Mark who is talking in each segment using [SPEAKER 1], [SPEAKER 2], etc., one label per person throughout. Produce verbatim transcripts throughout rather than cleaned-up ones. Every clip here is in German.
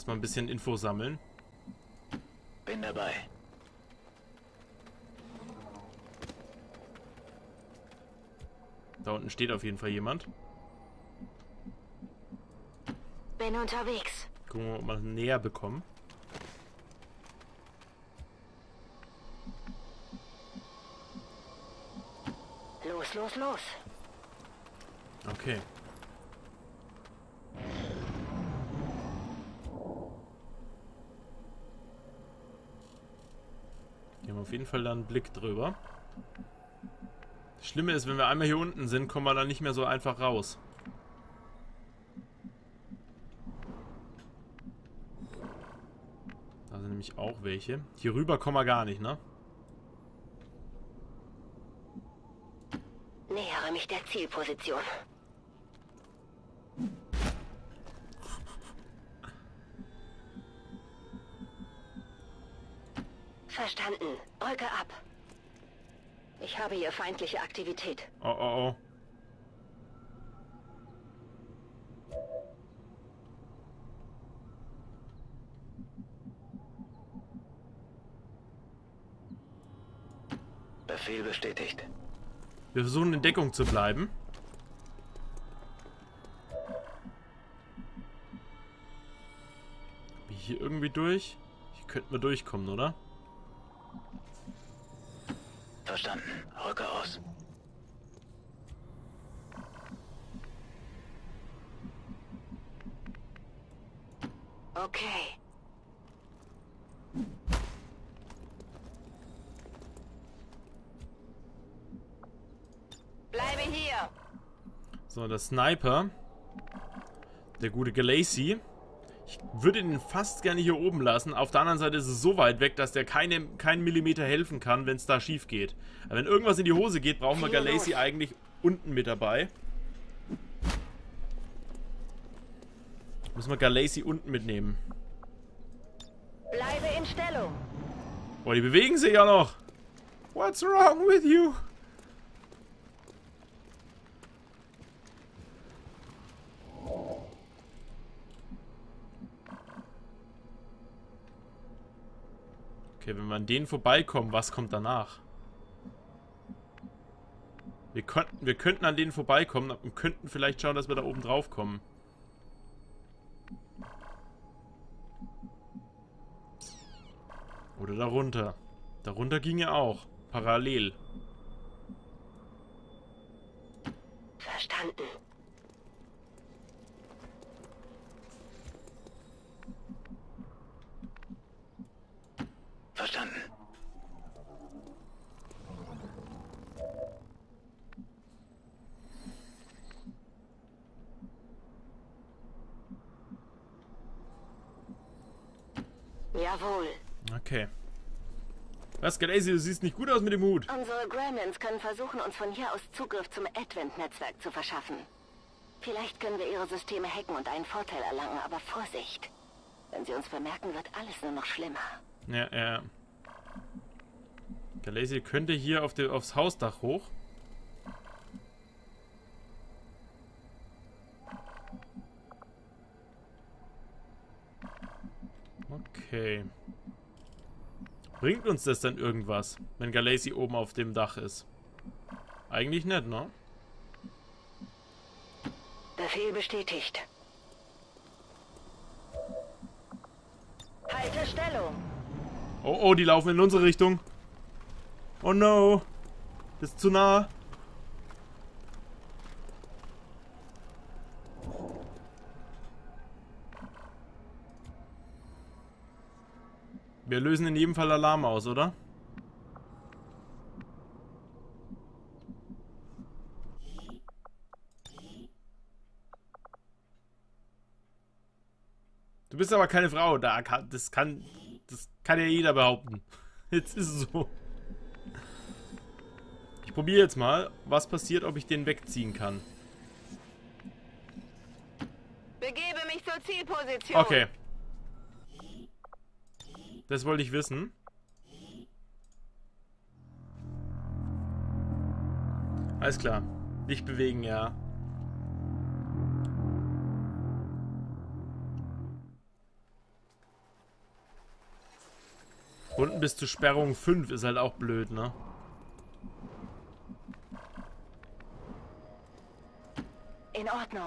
[SPEAKER 1] Erstmal ein bisschen Info sammeln.
[SPEAKER 2] Bin dabei.
[SPEAKER 1] Da unten steht auf jeden Fall jemand.
[SPEAKER 3] Bin unterwegs.
[SPEAKER 1] Gucken wir, ob wir näher bekommen.
[SPEAKER 3] Los, los, los.
[SPEAKER 1] Okay. Hier haben wir auf jeden Fall da einen Blick drüber. Das Schlimme ist, wenn wir einmal hier unten sind, kommen wir dann nicht mehr so einfach raus. Da sind nämlich auch welche. Hier rüber kommen wir gar nicht, ne?
[SPEAKER 3] Nähere mich der Zielposition. Verstanden. Rücke ab. Ich habe hier feindliche Aktivität.
[SPEAKER 1] Oh, oh, oh.
[SPEAKER 2] Befehl bestätigt.
[SPEAKER 1] Wir versuchen in Deckung zu bleiben. Wie hier irgendwie durch? Hier könnten wir durchkommen, oder?
[SPEAKER 2] Verstanden. Rücke aus.
[SPEAKER 3] Okay. Bleibe hier.
[SPEAKER 1] So, der Sniper. Der gute Galacy. Ich würde ihn fast gerne hier oben lassen. Auf der anderen Seite ist es so weit weg, dass der keine, keinen Millimeter helfen kann, wenn es da schief geht. Aber wenn irgendwas in die Hose geht, brauchen wir Galacy eigentlich unten mit dabei. Müssen wir Galacy unten mitnehmen.
[SPEAKER 3] Bleibe in Stellung.
[SPEAKER 1] Boah, die bewegen sich ja noch. What's wrong with you? Okay, wenn wir an denen vorbeikommen, was kommt danach? Wir könnten, wir könnten an denen vorbeikommen und könnten vielleicht schauen, dass wir da oben drauf kommen. Oder darunter. Darunter ging ja auch. Parallel.
[SPEAKER 3] Verstanden.
[SPEAKER 2] Verstanden.
[SPEAKER 3] Jawohl.
[SPEAKER 1] Okay. Was, Galacy, du siehst nicht gut aus mit dem Hut.
[SPEAKER 3] Unsere Gremlins können versuchen, uns von hier aus Zugriff zum Advent-Netzwerk zu verschaffen. Vielleicht können wir ihre Systeme hacken und einen Vorteil erlangen, aber Vorsicht. Wenn sie uns bemerken, wird alles nur noch schlimmer.
[SPEAKER 1] Ja, ja. Galacy könnte hier auf die, aufs Hausdach hoch. Okay. Bringt uns das dann irgendwas, wenn Galacy oben auf dem Dach ist? Eigentlich nicht, ne?
[SPEAKER 3] Befehl bestätigt. Halte Stellung.
[SPEAKER 1] Oh, oh, die laufen in unsere Richtung. Oh no. Das ist zu nah. Wir lösen in jedem Fall Alarm aus, oder? Du bist aber keine Frau. Da kann, das kann, das kann ja jeder behaupten. Jetzt ist es so. Ich probiere jetzt mal, was passiert, ob ich den wegziehen kann.
[SPEAKER 3] Begebe mich zur Zielposition.
[SPEAKER 1] Okay. Das wollte ich wissen. Alles klar. Nicht bewegen, ja. Runden bis zur Sperrung fünf ist halt auch blöd, ne?
[SPEAKER 3] In Ordnung.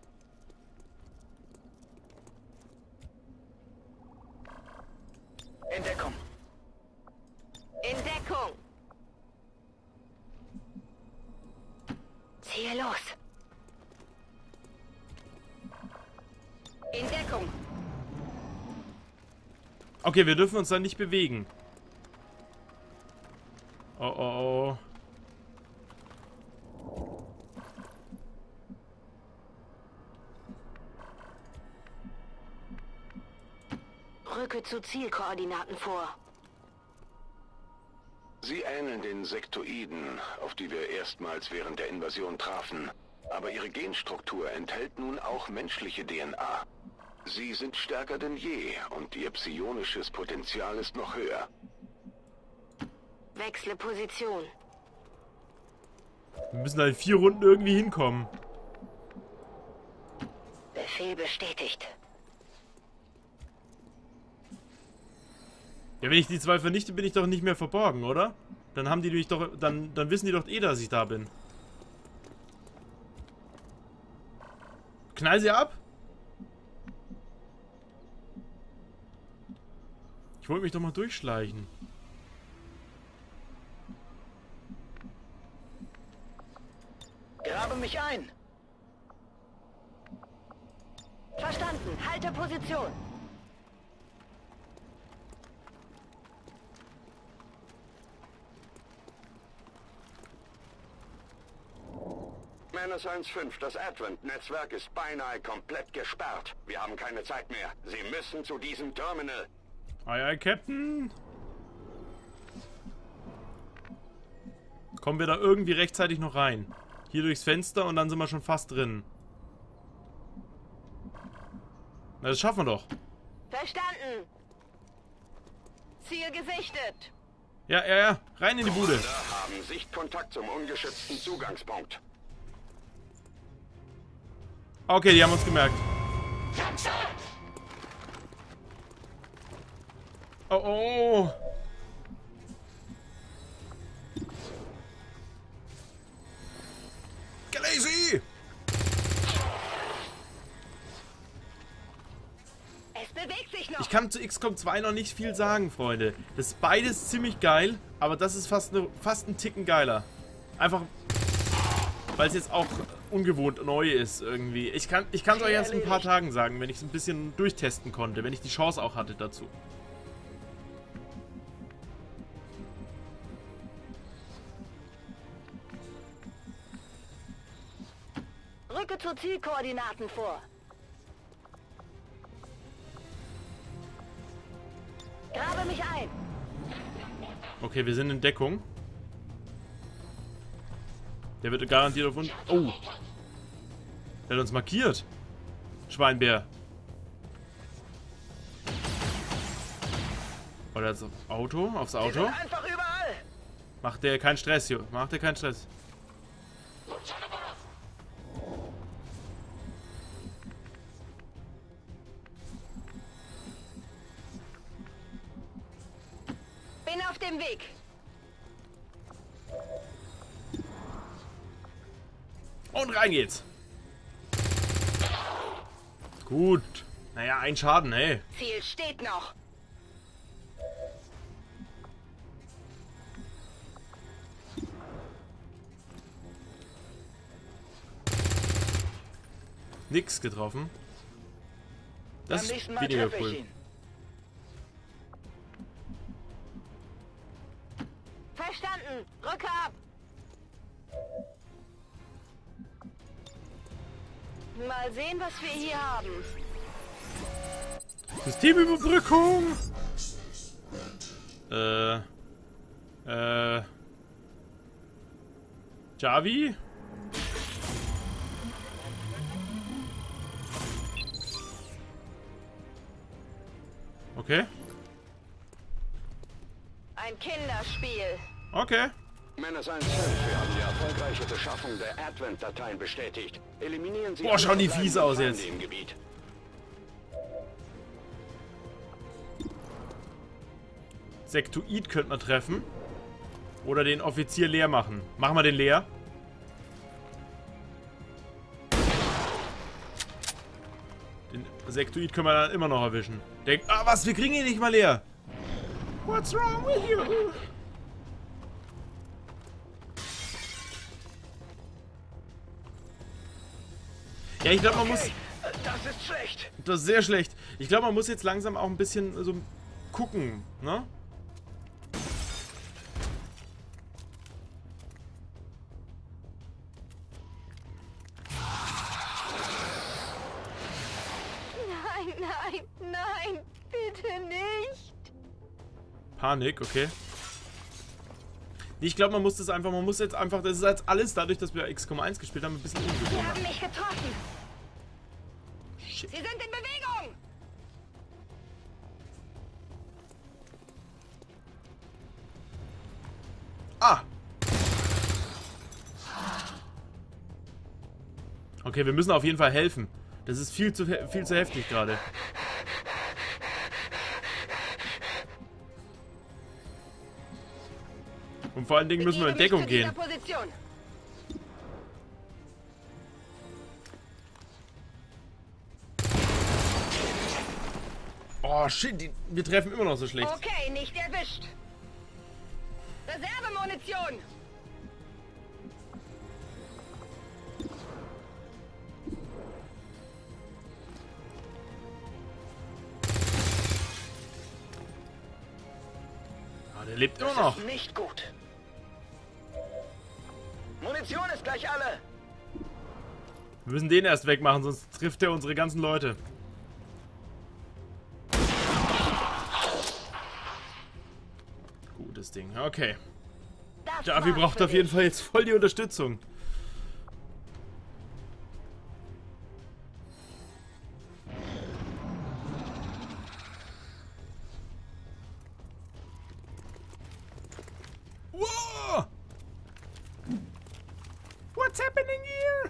[SPEAKER 2] In Deckung.
[SPEAKER 3] In Deckung. Ziehe los. In Deckung.
[SPEAKER 1] Okay, wir dürfen uns dann nicht bewegen. Oh, oh, oh.
[SPEAKER 3] Rücke zu Zielkoordinaten vor.
[SPEAKER 4] Sie ähneln den Sektoiden, auf die wir erstmals während der Invasion trafen. Aber ihre Genstruktur enthält nun auch menschliche D N A. Sie sind stärker denn je und ihr psionisches Potenzial ist noch höher.
[SPEAKER 3] Wechsle Position.
[SPEAKER 1] Wir müssen halt in vier Runden irgendwie hinkommen.
[SPEAKER 3] Befehl bestätigt.
[SPEAKER 1] Ja, wenn ich die zwei vernichte, bin ich doch nicht mehr verborgen, oder? Dann haben die mich doch. Dann, dann wissen die doch eh, dass ich da bin. Knall sie ab! Ich wollte mich doch mal durchschleichen.
[SPEAKER 2] Grabe mich ein.
[SPEAKER 3] Verstanden. Halte Position.
[SPEAKER 4] Menace eins fünf, das Advent-Netzwerk ist beinahe komplett gesperrt. Wir haben keine Zeit mehr. Sie müssen zu diesem Terminal.
[SPEAKER 1] Ei, ei, Captain. Kommen wir da irgendwie rechtzeitig noch rein? Hier durchs Fenster und dann sind wir schon fast drin. Na, das schaffen wir doch.
[SPEAKER 3] Verstanden. Ziel gesichtet.
[SPEAKER 1] Ja, ja, ja. Rein in die Bude.
[SPEAKER 4] Wir haben Sichtkontakt zum ungeschützten Zugangspunkt.
[SPEAKER 1] Okay, die haben uns gemerkt. Oh, oh. Galaxy!
[SPEAKER 3] Es bewegt sich noch.
[SPEAKER 1] Ich kann zu X COM zwei noch nicht viel sagen, Freunde. Das ist beides ziemlich geil, aber das ist fast, ne, fast ein Ticken geiler. Einfach, weil es jetzt auch ungewohnt neu ist irgendwie. Ich kann ich kann es euch erst in ein paar Tagen sagen, wenn ich es ein bisschen durchtesten konnte, wenn ich die Chance auch hatte dazu.
[SPEAKER 3] Rücke zu Zielkoordinaten vor. Grabe mich ein.
[SPEAKER 1] Okay, wir sind in Deckung. Der wird garantiert auf uns... Oh! Der hat uns markiert. Schweinbär. Oder das Auto? Aufs
[SPEAKER 2] Sie
[SPEAKER 1] Auto?
[SPEAKER 2] sind einfach überall.
[SPEAKER 1] Macht der keinen Stress, Jo. Macht der keinen Stress.
[SPEAKER 3] Bin auf dem Weg.
[SPEAKER 1] Und rein geht's. Gut. Naja, ein Schaden, ey.
[SPEAKER 3] Ziel steht noch.
[SPEAKER 1] Nix getroffen. Das
[SPEAKER 2] Beim
[SPEAKER 1] ist
[SPEAKER 2] nächsten Mal
[SPEAKER 1] weniger
[SPEAKER 2] treffe ich
[SPEAKER 1] cool.
[SPEAKER 2] ihn.
[SPEAKER 3] Verstanden. Rücke ab. Mal sehen, was wir hier haben.
[SPEAKER 1] Systemüberbrückung! Äh. Äh. Javi? Okay.
[SPEAKER 3] Ein Kinderspiel.
[SPEAKER 1] Okay.
[SPEAKER 4] Menace eins fünf, wir haben die erfolgreiche Beschaffung der Advent-Dateien bestätigt. Eliminieren Sie
[SPEAKER 1] Boah,
[SPEAKER 4] alle
[SPEAKER 1] schauen die
[SPEAKER 4] verbleibenden
[SPEAKER 1] fies aus
[SPEAKER 4] Feinde
[SPEAKER 1] jetzt.
[SPEAKER 4] im Gebiet.
[SPEAKER 1] Sektoid könnte man treffen. Oder den Offizier leer machen. Machen wir den leer. Den Sektoid können wir dann immer noch erwischen. Denkt, ah was, wir kriegen ihn nicht mal leer. What's wrong with you? Ja, ich glaube, man muss...
[SPEAKER 2] Das ist schlecht.
[SPEAKER 1] Das ist sehr schlecht. Ich glaube, man muss jetzt langsam auch ein bisschen so gucken, ne?
[SPEAKER 3] Nein, nein, nein, bitte nicht.
[SPEAKER 1] Panik, okay. Ich glaube, man muss das einfach, man muss jetzt einfach, das ist jetzt alles dadurch, dass wir X COM eins gespielt haben, ein bisschen
[SPEAKER 3] Sie
[SPEAKER 1] ungewohnt.
[SPEAKER 3] haben mich getroffen.
[SPEAKER 1] Shit.
[SPEAKER 3] Sie sind in Bewegung.
[SPEAKER 1] Ah! Okay, wir müssen auf jeden Fall helfen. Das ist viel zu, viel zu heftig gerade. Und vor allen Dingen müssen wir in Deckung gehen.
[SPEAKER 3] Position.
[SPEAKER 1] Oh shit, die, wir treffen immer noch so schlecht.
[SPEAKER 3] Okay, nicht erwischt. Reservemunition.
[SPEAKER 1] Ah, der lebt immer
[SPEAKER 2] Das
[SPEAKER 1] noch.
[SPEAKER 2] ist nicht gut. Munition ist gleich alle.
[SPEAKER 1] Wir müssen den erst wegmachen, sonst trifft er unsere ganzen Leute. Gutes Ding, okay.
[SPEAKER 3] Das
[SPEAKER 1] Javi
[SPEAKER 3] war's
[SPEAKER 1] braucht
[SPEAKER 3] für
[SPEAKER 1] auf jeden
[SPEAKER 3] dich.
[SPEAKER 1] Fall jetzt voll die Unterstützung. Wow! What's happening here?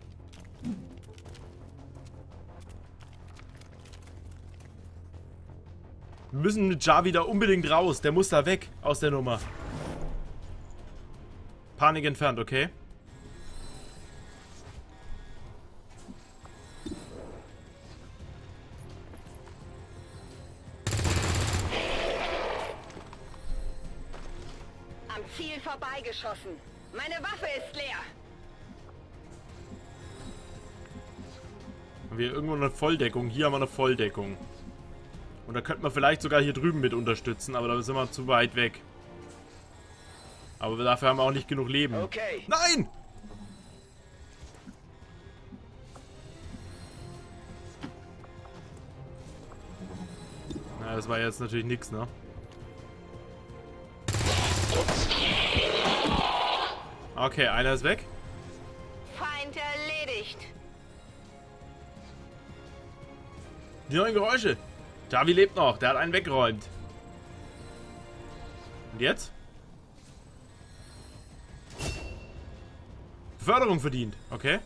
[SPEAKER 1] Wir müssen mit Javi da unbedingt raus. Der muss da weg aus der Nummer. Panik entfernt, okay?
[SPEAKER 3] Am Ziel vorbeigeschossen. Meine Waffe ist leer.
[SPEAKER 1] Haben wir irgendwo eine Volldeckung? Hier haben wir eine Volldeckung. Und da könnten wir vielleicht sogar hier drüben mit unterstützen, aber da sind wir zu weit weg. Aber dafür haben wir auch nicht genug Leben.
[SPEAKER 2] Okay.
[SPEAKER 1] Nein! Na, das war jetzt natürlich nichts, ne? Okay, einer ist weg.
[SPEAKER 3] Feind erledigt.
[SPEAKER 1] Die neuen Geräusche. Javi lebt noch. Der hat einen weggeräumt. Und jetzt? Förderung verdient. Okay.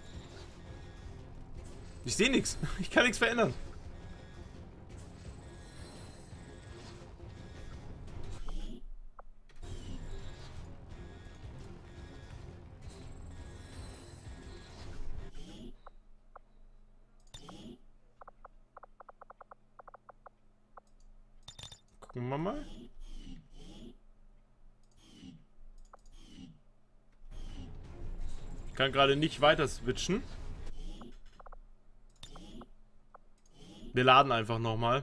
[SPEAKER 1] Ich sehe nichts. Ich kann nichts verändern. Gucken wir mal. Ich kann gerade nicht weiter switchen. Wir laden einfach nochmal.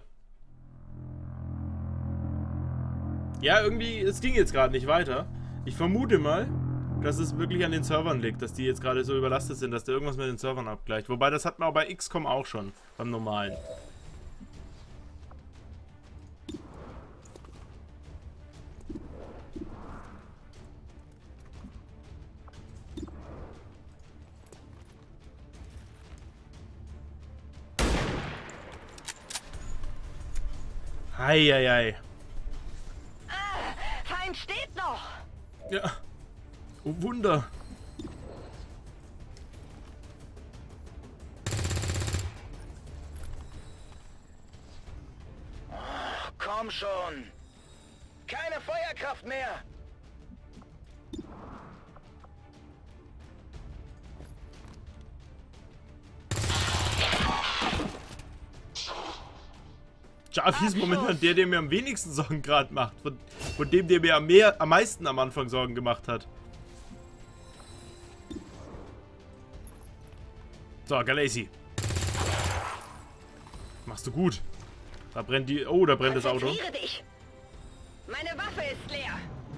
[SPEAKER 1] Ja, irgendwie, es ging jetzt gerade nicht weiter. Ich vermute mal, dass es wirklich an den Servern liegt, dass die jetzt gerade so überlastet sind, dass der irgendwas mit den Servern abgleicht. Wobei, das hatten wir auch bei X COM auch schon, beim normalen. Eieiei.
[SPEAKER 3] Ah, Feind steht noch.
[SPEAKER 1] Ja. Oh Wunder.
[SPEAKER 2] Komm schon. Keine Feuerkraft mehr.
[SPEAKER 1] Jarvis ist momentan der, der mir am wenigsten Sorgen gerade macht. Von, von dem, der mir am, mehr, am meisten am Anfang Sorgen gemacht hat. So, Galaxy. Machst du gut. Da brennt die... Oh, da brennt das Auto.
[SPEAKER 3] Konzentriere dich. Meine Waffe ist leer.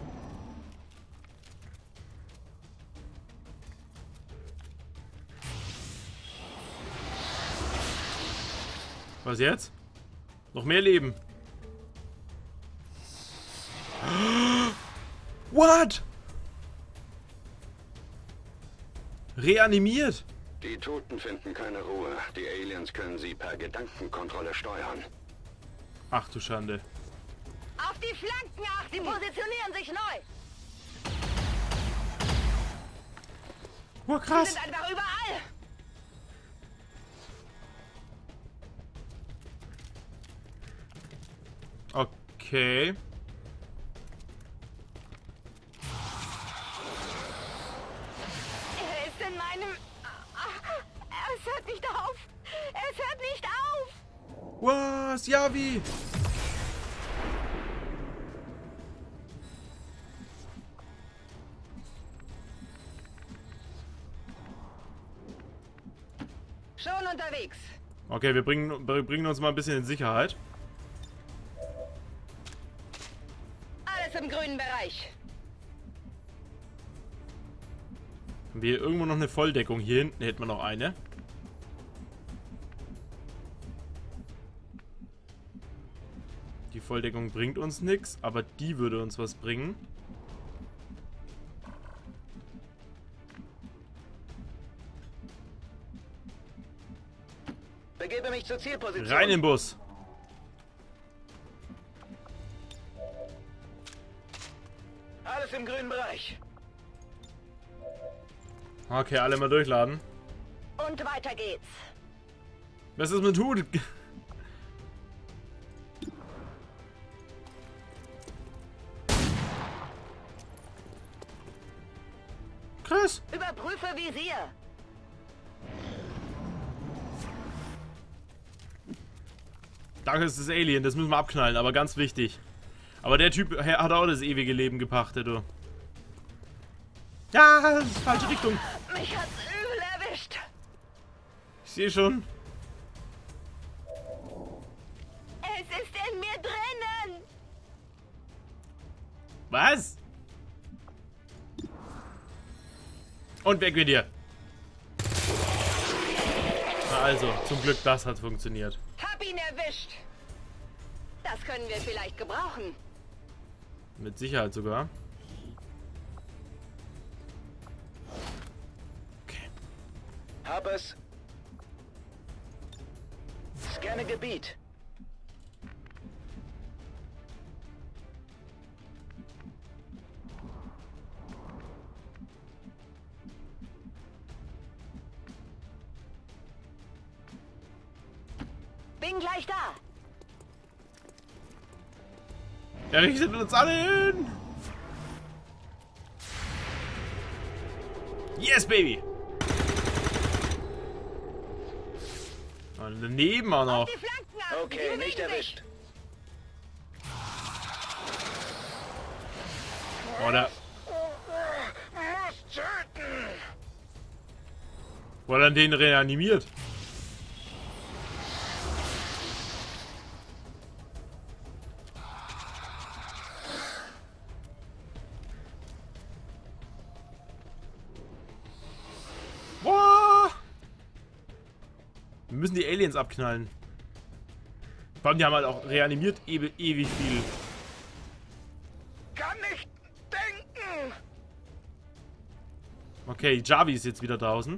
[SPEAKER 1] Was jetzt? Noch mehr Leben. What? Reanimiert.
[SPEAKER 4] Die Toten finden keine Ruhe. Die Aliens können sie per Gedankenkontrolle steuern.
[SPEAKER 1] Ach du Schande.
[SPEAKER 3] Auf die Flanken achten. Sie positionieren sich neu.
[SPEAKER 1] Oh,
[SPEAKER 3] Sie
[SPEAKER 1] krass.
[SPEAKER 3] sind einfach überall.
[SPEAKER 1] Okay.
[SPEAKER 3] Er ist in meinem... Es hört nicht auf. Es hört nicht auf.
[SPEAKER 1] Was? Ja, wie?
[SPEAKER 3] Schon unterwegs.
[SPEAKER 1] Okay, wir bringen, wir bringen uns mal ein bisschen in Sicherheit.
[SPEAKER 3] Alles im grünen Bereich.
[SPEAKER 1] Haben wir hier irgendwo noch eine Volldeckung? Hier hinten hätten wir noch eine. Die Volldeckung bringt uns nichts, aber die würde uns was bringen.
[SPEAKER 2] Begebe mich zur Zielposition.
[SPEAKER 1] Rein im Bus.
[SPEAKER 2] Alles im grünen Bereich.
[SPEAKER 1] Okay, alle mal durchladen.
[SPEAKER 3] Und weiter geht's.
[SPEAKER 1] Was ist mit Hut? Krass.
[SPEAKER 3] Überprüfe Visier.
[SPEAKER 1] Danke, ist das Alien. Das müssen wir abknallen, aber ganz wichtig. Aber der Typ hat auch das ewige Leben gepachtet, du. Ja, das ist falsche Richtung.
[SPEAKER 3] Mich hat's übel erwischt.
[SPEAKER 1] Ich sehe schon.
[SPEAKER 3] Es ist in mir drinnen.
[SPEAKER 1] Was? Und weg mit dir. Na also, zum Glück, das hat funktioniert.
[SPEAKER 3] Hab ihn erwischt. Das können wir vielleicht gebrauchen.
[SPEAKER 1] Mit Sicherheit sogar. Okay.
[SPEAKER 2] Hab es. Scanne Gebiet.
[SPEAKER 3] Bin gleich da.
[SPEAKER 1] Er richtet uns alle hin. Yes, Baby. Und daneben auch noch.
[SPEAKER 3] Die Flanken achten.
[SPEAKER 2] Okay,
[SPEAKER 3] Sie
[SPEAKER 2] nicht
[SPEAKER 3] bewegen
[SPEAKER 2] erwischt.
[SPEAKER 3] sich.
[SPEAKER 1] Oder
[SPEAKER 2] Muss töten.
[SPEAKER 1] wurde dann den reanimiert. Boah. Wir müssen die Aliens abknallen. Vor allem, die haben halt auch reanimiert ewig, ewig viel.
[SPEAKER 2] Kann nicht denken.
[SPEAKER 1] Okay, Javi ist jetzt wieder draußen.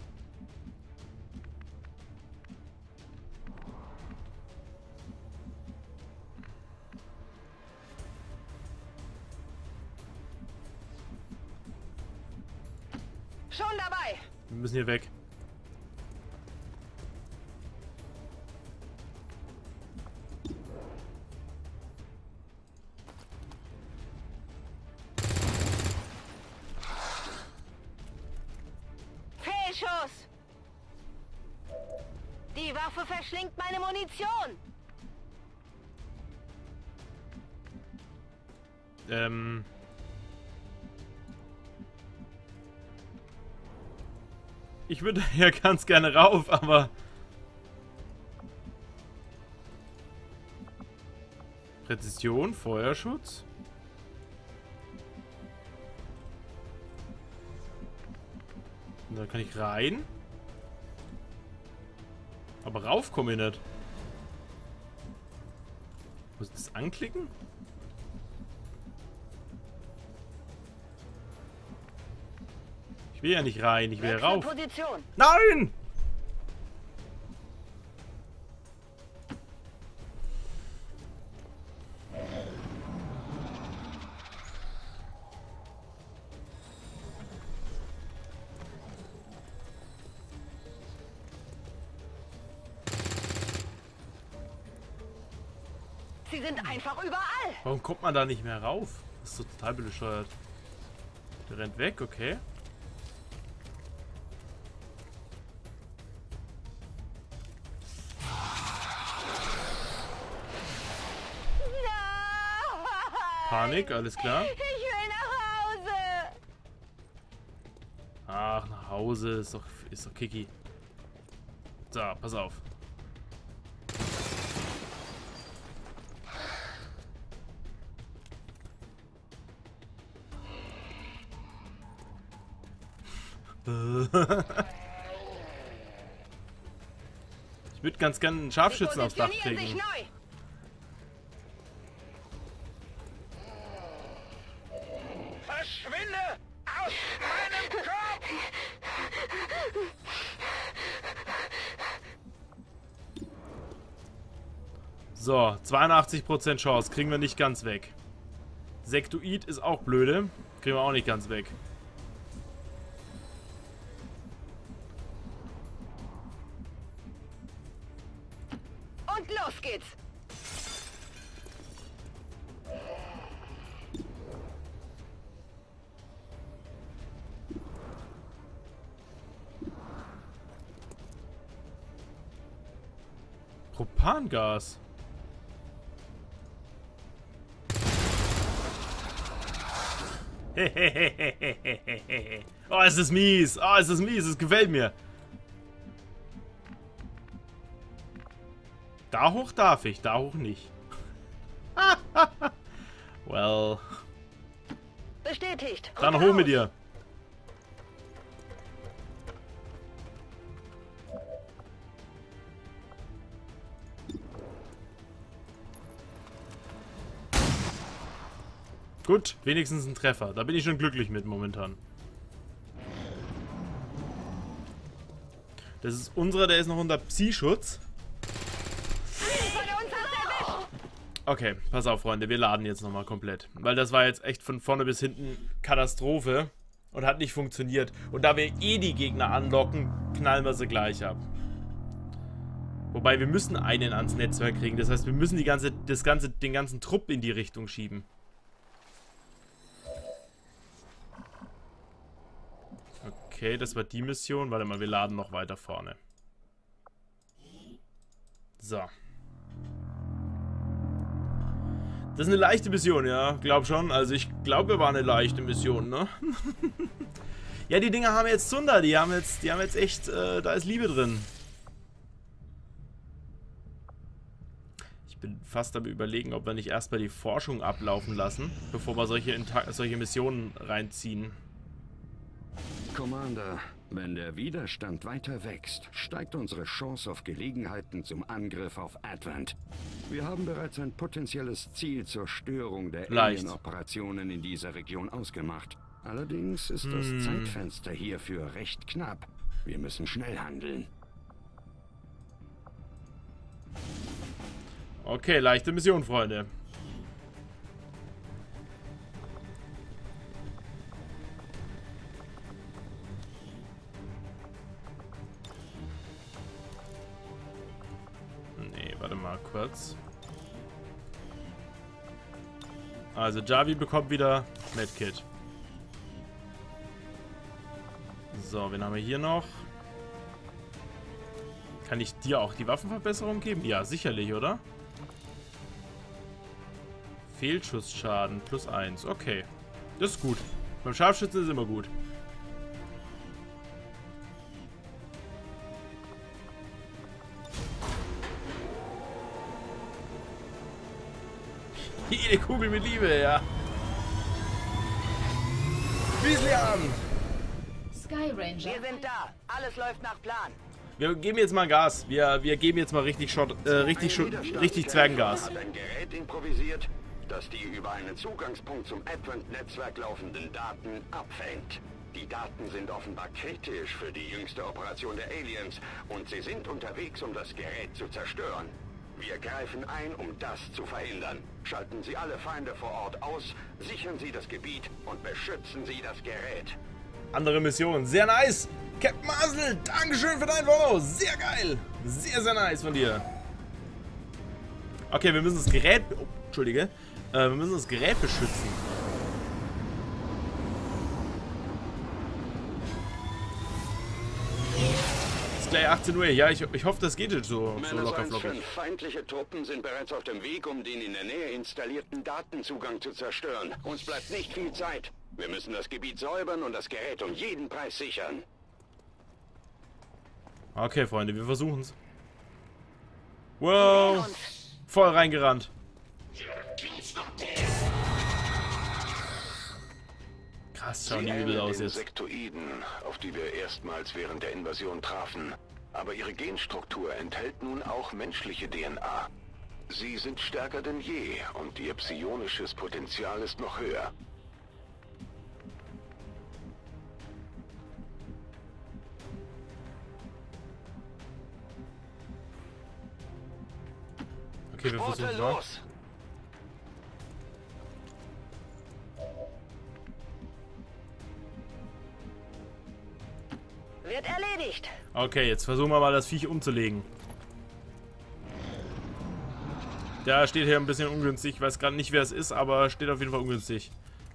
[SPEAKER 3] Schon dabei.
[SPEAKER 1] Wir müssen hier weg.
[SPEAKER 3] Waffe verschlingt meine Munition.
[SPEAKER 1] Ähm... Ich würde ja ganz gerne rauf, aber... Präzision, Feuerschutz. Und da kann ich rein. Aber rauf komme ich nicht. Muss ich das anklicken? Ich will ja nicht rein, ich will ja rauf.
[SPEAKER 3] Position.
[SPEAKER 1] Nein!
[SPEAKER 3] Sie sind einfach überall.
[SPEAKER 1] Warum kommt man da nicht mehr rauf? Das ist so total bescheuert. Der rennt weg, okay. Panik, alles klar.
[SPEAKER 3] Ich will nach Hause.
[SPEAKER 1] Ach, nach Hause ist doch, ist doch Kiki. So, pass auf. Ich würde ganz gerne einen Scharfschützen aufs Dach kriegen.
[SPEAKER 2] Verschwinde aus meinem Kopf!
[SPEAKER 1] So, zweiundachtzig Prozent Chance. Kriegen wir nicht ganz weg. Sektoid ist auch blöde. Kriegen wir auch nicht ganz weg.
[SPEAKER 3] Und los geht's.
[SPEAKER 1] Propangas. Oh, es ist mies. Oh, es ist mies. Es gefällt mir. Da hoch darf ich, da hoch nicht. Well.
[SPEAKER 3] Bestätigt.
[SPEAKER 1] Dann hoch mit dir. Gut, wenigstens ein Treffer. Da bin ich schon glücklich mit momentan. Das ist unserer, der ist noch unter Psi-Schutz. Okay, pass auf, Freunde. Wir laden jetzt nochmal komplett. Weil das war jetzt echt von vorne bis hinten Katastrophe. Und hat nicht funktioniert. Und da wir eh die Gegner anlocken, knallen wir sie gleich ab. Wobei, wir müssen einen ans Netzwerk kriegen. Das heißt, wir müssen die ganze, das ganze, den ganzen Trupp in die Richtung schieben. Okay, das war die Mission. Warte mal, wir laden noch weiter vorne. So. Das ist eine leichte Mission, ja. Glaub schon. Also ich glaube, wir waren eine leichte Mission, ne? Ja, die Dinger haben jetzt Zunder. Die haben jetzt, die haben jetzt echt, äh, da ist Liebe drin. Ich bin fast am Überlegen, ob wir nicht erstmal die Forschung ablaufen lassen, bevor wir solche, solche Missionen reinziehen.
[SPEAKER 5] Commander, wenn der Widerstand weiter wächst, steigt unsere Chance auf Gelegenheiten zum Angriff auf Advent. Wir haben bereits ein potenzielles Ziel zur Störung der Alien-Operationen in dieser Region ausgemacht. Allerdings ist das hm. Zeitfenster hierfür recht knapp. Wir müssen schnell handeln.
[SPEAKER 1] Okay, leichte Mission, Freunde. Kurz. Also Javi bekommt wieder Medkit. So, wen haben wir hier noch? Kann ich dir auch die Waffenverbesserung geben? Ja, sicherlich, oder? Fehlschussschaden plus eins. Okay. Das ist gut. Beim Scharfschützen ist immer gut. Jede Kugel mit Liebe, ja. Weasley an!
[SPEAKER 6] Sky Ranger.
[SPEAKER 2] Wir sind da. Alles läuft nach Plan.
[SPEAKER 1] Wir geben jetzt mal Gas. Wir, wir geben jetzt mal richtig Shot, äh, richtig, Shot, richtig Zwergengas.
[SPEAKER 5] Hat ein Gerät improvisiert, das die über einen Zugangspunkt zum Advent-Netzwerk laufenden Daten abfängt. Die Daten sind offenbar kritisch für die jüngste Operation der Aliens und sie sind unterwegs, um das Gerät zu zerstören. Wir greifen ein, um das zu verhindern. Schalten Sie alle Feinde vor Ort aus, sichern Sie das Gebiet und beschützen Sie das Gerät.
[SPEAKER 1] Andere Mission. Sehr nice. Captain Marcel, Dankeschön für dein Follow. Sehr geil. Sehr, sehr nice von dir. Okay, wir müssen das Gerät... Oh, Entschuldige. Äh, wir müssen das Gerät beschützen. Ist gleich achtzehn Uhr. Ja, ich, ich hoffe, das geht jetzt so, so locker flockig.
[SPEAKER 5] Feindliche Truppen sind bereits auf dem Weg, um den in der Nähe installierten Datenzugang zu zerstören. Uns bleibt nicht viel Zeit. Wir müssen das Gebiet säubern und das Gerät um jeden Preis sichern.
[SPEAKER 1] Okay, Freunde, wir versuchen's. Wow. Voll reingerannt. Krass, schauen die übel aus jetzt.
[SPEAKER 4] Sektoiden, auf die wir erstmals während der Invasion trafen. Aber ihre Genstruktur enthält nun auch menschliche D N A. Sie sind stärker denn je und ihr psionisches Potenzial ist noch höher.
[SPEAKER 1] Okay, wir versuchen mal.
[SPEAKER 3] Wird erledigt.
[SPEAKER 1] Okay, jetzt versuchen wir mal das Viech umzulegen. Der steht hier ein bisschen ungünstig. Ich weiß gerade nicht, wer es ist, aber steht auf jeden Fall ungünstig.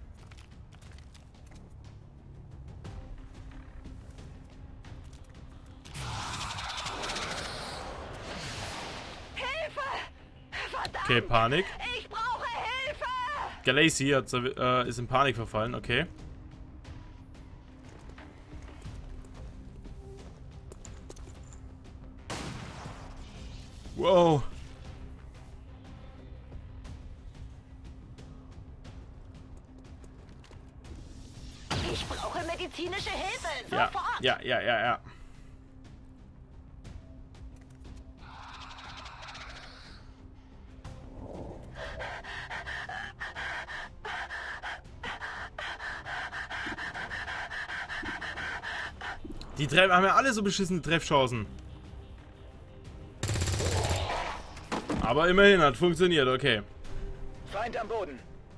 [SPEAKER 1] Okay, Panik.
[SPEAKER 3] Ich brauche Hilfe!
[SPEAKER 1] Galaxy hat, äh, ist in Panik verfallen, okay. Wow.
[SPEAKER 3] Ich brauche medizinische Hilfe!
[SPEAKER 1] Ja,
[SPEAKER 3] Sofort!
[SPEAKER 1] ja, ja, ja, ja. Die Treff haben ja alle so beschissene Treffchancen. Aber immerhin hat funktioniert, okay.
[SPEAKER 2] Feind am Boden.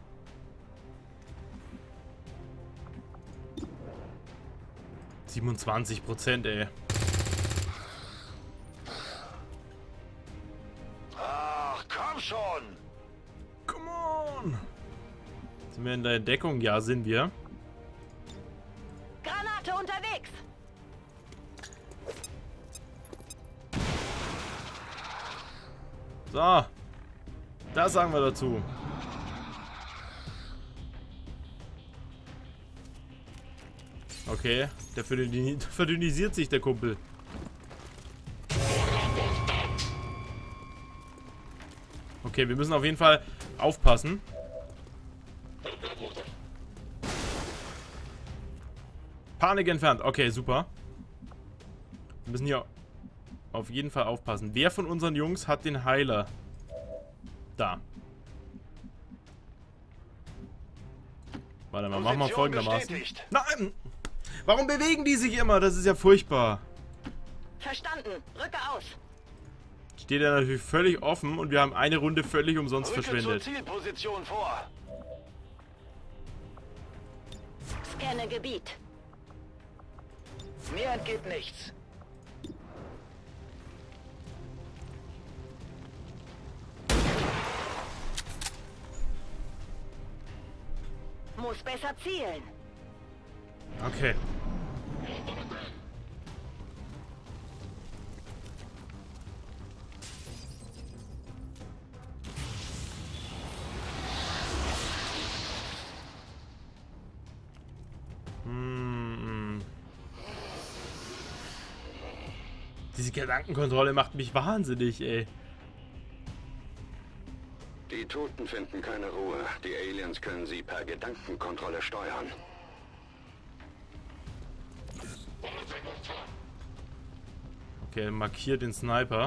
[SPEAKER 1] siebenundzwanzig Prozent, ey.
[SPEAKER 2] Ach, komm schon!
[SPEAKER 1] Come on! Sind wir in der Deckung? Ja, sind wir.
[SPEAKER 3] Granate unterwegs!
[SPEAKER 1] So. Das sagen wir dazu. Okay. Der verdünnisiert sich, der Kumpel. Okay, wir müssen auf jeden Fall aufpassen. Panik entfernt. Okay, super. Wir müssen hier auf jeden Fall aufpassen. Wer von unseren Jungs hat den Heiler? Da. Warte mal, machen wir folgendermaßen. Nein! Warum bewegen die sich immer? Das ist ja furchtbar.
[SPEAKER 3] Verstanden. Rücke aus.
[SPEAKER 1] Steht ja natürlich völlig offen und wir haben eine Runde völlig umsonst
[SPEAKER 2] Rücke
[SPEAKER 1] verschwendet.
[SPEAKER 2] zur Zielposition vor.
[SPEAKER 3] Scanne Gebiet.
[SPEAKER 2] Mir entgeht nichts.
[SPEAKER 3] Muss besser zielen.
[SPEAKER 1] Okay. Diese Gedankenkontrolle macht mich wahnsinnig, ey.
[SPEAKER 5] Die Toten finden keine Ruhe. Die Aliens können sie per Gedankenkontrolle steuern.
[SPEAKER 1] Okay, markiert den Sniper.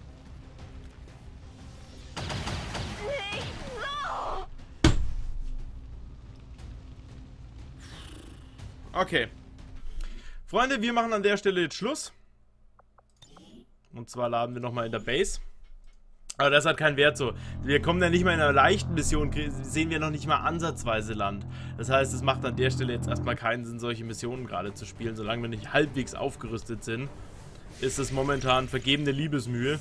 [SPEAKER 1] Okay. Freunde, wir machen an der Stelle jetzt Schluss. Und zwar laden wir nochmal in der Base. Aber das hat keinen Wert so. Wir kommen ja nicht mal in einer leichten Mission, sehen wir noch nicht mal ansatzweise Land. Das heißt, es macht an der Stelle jetzt erstmal keinen Sinn, solche Missionen gerade zu spielen. Solange wir nicht halbwegs aufgerüstet sind, ist es momentan vergebene Liebesmühe.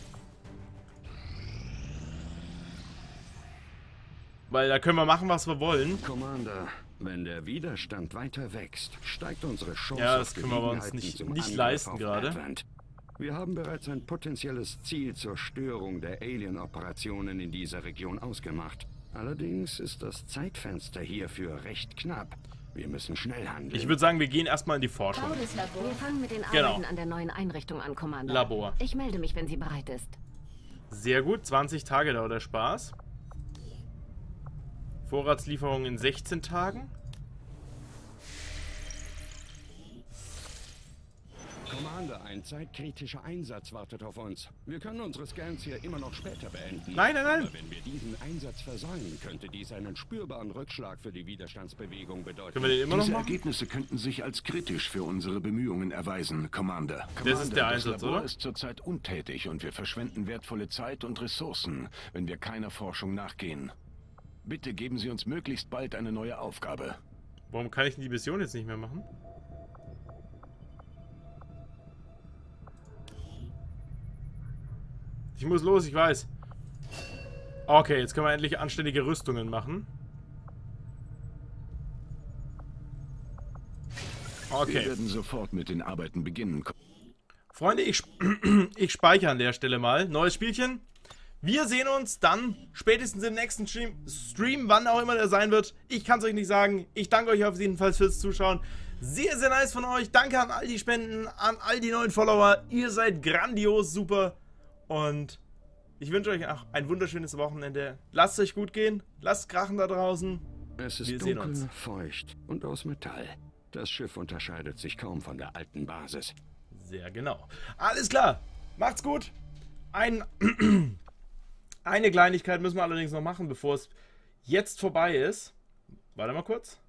[SPEAKER 1] Weil da können wir machen, was wir wollen.
[SPEAKER 5] Commander, wenn der Widerstand weiter wächst, steigt unsere Chance
[SPEAKER 1] ja, das
[SPEAKER 5] auf
[SPEAKER 1] können wir uns nicht, nicht leisten gerade.
[SPEAKER 5] Advent. Wir haben bereits ein potenzielles Ziel zur Störung der Alien-Operationen in dieser Region ausgemacht. Allerdings ist das Zeitfenster hierfür recht knapp. Wir müssen schnell handeln.
[SPEAKER 1] Ich würde sagen, wir gehen erstmal in die Forschung.
[SPEAKER 3] Wir fangen mit den
[SPEAKER 1] Genau.
[SPEAKER 3] Arbeiten an der neuen Einrichtung an, Commander.
[SPEAKER 1] Labor.
[SPEAKER 3] Ich melde mich, wenn sie bereit ist.
[SPEAKER 1] Sehr gut, zwanzig Tage dauert der Spaß. Vorratslieferung in sechzehn Tagen.
[SPEAKER 5] Commander, ein zeitkritischer Einsatz wartet auf uns. Wir können unsere Scans hier immer noch später beenden.
[SPEAKER 1] Nein, nein, nein.
[SPEAKER 5] Aber wenn wir diesen Einsatz versäumen, könnte dies einen spürbaren Rückschlag für die Widerstandsbewegung bedeuten.
[SPEAKER 1] Können wir den immer noch
[SPEAKER 4] Diese
[SPEAKER 1] machen?
[SPEAKER 4] Ergebnisse könnten sich als kritisch für unsere Bemühungen erweisen, Commander.
[SPEAKER 1] Das ist der
[SPEAKER 4] das
[SPEAKER 1] Einsatz,
[SPEAKER 4] Labor
[SPEAKER 1] oder?
[SPEAKER 4] ist zurzeit untätig und wir verschwenden wertvolle Zeit und Ressourcen, wenn wir keiner Forschung nachgehen. Bitte geben Sie uns möglichst bald eine neue Aufgabe.
[SPEAKER 1] Warum kann ich denn die Mission jetzt nicht mehr machen? Ich muss los, ich weiß. Okay, jetzt können wir endlich anständige Rüstungen machen.
[SPEAKER 4] Wir
[SPEAKER 1] Okay.
[SPEAKER 4] werden sofort mit den Arbeiten beginnen.
[SPEAKER 1] Freunde, ich, sp ich speichere an der Stelle mal. Neues Spielchen. Wir sehen uns dann spätestens im nächsten Stream, Stream, wann auch immer der sein wird. Ich kann es euch nicht sagen. Ich danke euch auf jeden Fall fürs Zuschauen. Sehr, sehr nice von euch. Danke an all die Spenden, an all die neuen Follower. Ihr seid grandios, super. Und ich wünsche euch auch ein wunderschönes Wochenende. Lasst es euch gut gehen. Lasst krachen da draußen.
[SPEAKER 5] Es ist
[SPEAKER 1] Wir sehen uns.
[SPEAKER 5] dunkel, feucht und aus Metall. Das Schiff unterscheidet sich kaum von der alten Basis.
[SPEAKER 1] Sehr genau. Alles klar. Macht's gut. Ein, eine Kleinigkeit müssen wir allerdings noch machen, bevor es jetzt vorbei ist. Warte mal kurz.